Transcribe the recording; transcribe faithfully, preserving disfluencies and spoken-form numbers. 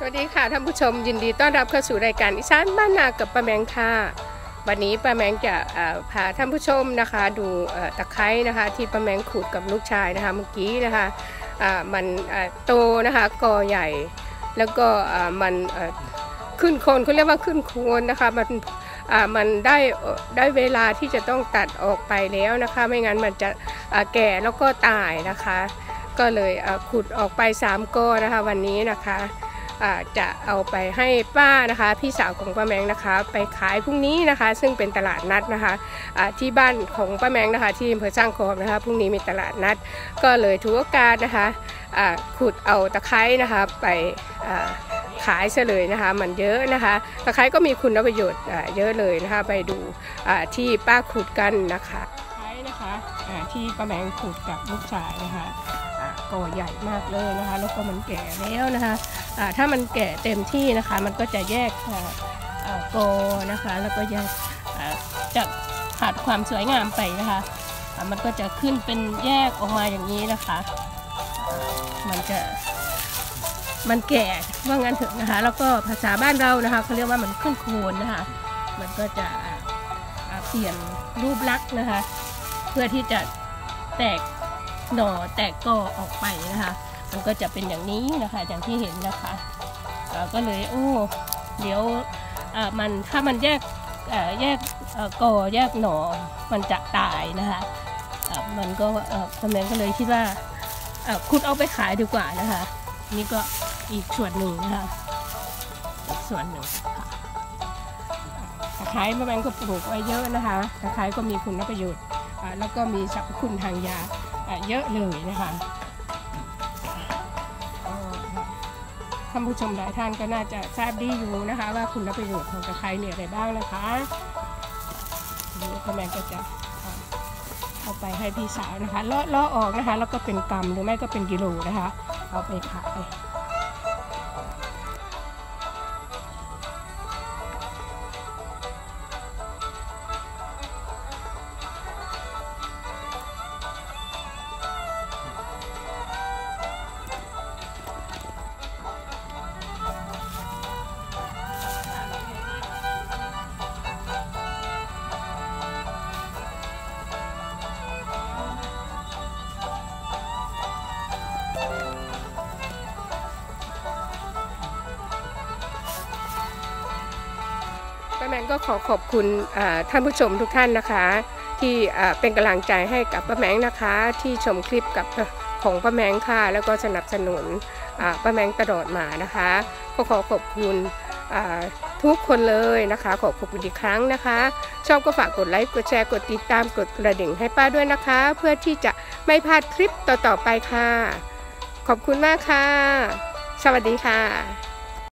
วัสดีค่ะท่านผู้ชมยินดีต้อนรับเข้าสู่รายการอีสานบ้านนากับป้าแมงค่ะวันนี้ป้าแมงจะพาท่านผู้ชมนะคะดูตะไคร้นะคะที่ป้าแมงขูดกับลูกชายนะคะเมื่อกี้นะคะมันโตนะคะกอใหญ่แล้วก็มันขึ้นโคนเขาเรียกว่าขึ้นโคนนะคะมันมันได้ได้เวลาที่จะต้องตัดออกไปแล้วนะคะไม่งั้นมันจะแก่แล้วก็ตายนะคะก็เลยขุดออกไปสามกอนะคะวันนี้นะคะจะเอาไปให้ป้านะคะพี่สาวของป้าแมงนะคะไปขายพรุ่งนี้นะคะซึ่งเป็นตลาดนัดนะคะที่บ้านของป้าแมงนะคะที่อำเภอสร้างคอมนะคะพรุ่งนี้มีตลาดนัดก็เลยถือโอกาสนะคะขุดเอาตะไคร้นะคะไปขายเฉลยนะคะมันเยอะนะคะตะไคร้ก็มีคุณประโยชน์เยอะเลยนะคะไปดูที่ป้าขุดกันนะคะตะไคร้นะคะที่ป้าแมงขุดกับลูกชายนะคะกอใหญ่มากเลยนะคะแล้วก็มันแก่แล้วนะคะถ้ามันแก่เต็มที่นะคะมันก็จะแยกกอนะคะแล้วก็ยังจะขาดความสวยงามไปนะคะมันก็จะขึ้นเป็นแยกออกมาอย่างนี้นะคะมันจะมันแก่ว่างั้นเถอะนะคะแล้วก็ภาษาบ้านเรานะคะเขาเรียกว่ามันขึ้นโคนนะคะมันก็จะเปลี่ยนรูปลักษณ์นะคะเพื่อที่จะแตกหน่อแตกกอออกไปนะคะมันก็จะเป็นอย่างนี้นะคะอย่างที่เห็นนะคะก็เลยโอ้เดี๋ยวมันถ้ามันแยกแยกกอแยกหน่อมันจะตายนะคะมันก็ป้าแมงก็เลยคิดว่าคุณเอาไปขายดีกว่านะคะนี่ก็อีกส่วนหนึ่งนะคะอีกส่วนหนึ่งค่ะตะไคร้ป้าแมงก็ปลูกไว้เยอะนะคะตะไคร้ก็มีคุณประโยชน์แล้วก็มีสรรพคุณทางยาเยอะเลยนะคะท่านผู้ชมหลายท่านก็น่าจะทราบดีอยู่นะคะว่าคุณประโยชน์ของตะไคร้เนี่ยอะไรบ้างนะคะนี่ป้าแมงก็จะเอาไปให้พี่สาวนะคะเลาะเลาะออกนะคะแล้วก็เป็นกำหรือไม่ก็เป็นกิโลนะคะเอาไปขายป้าแมงก็ขอขอบคุณท่านผู้ชมทุกท่านนะคะที่เป็นกำลังใจให้กับป้าแมงนะคะที่ชมคลิปกับของป้าแมงค่ะแล้วก็สนับสนุนป้าแมงตลอดมานะคะก็ขอขอบคุณทุกคนเลยนะคะขอขอบคุณอีกครั้งนะคะชอบก็ฝากกดไลค์กดแชร์กดติดตามกดกระดิ่งให้ป้าด้วยนะคะเพื่อที่จะไม่พลาดคลิปต่อๆไปค่ะขอบคุณมากค่ะสวัสดีค่ะ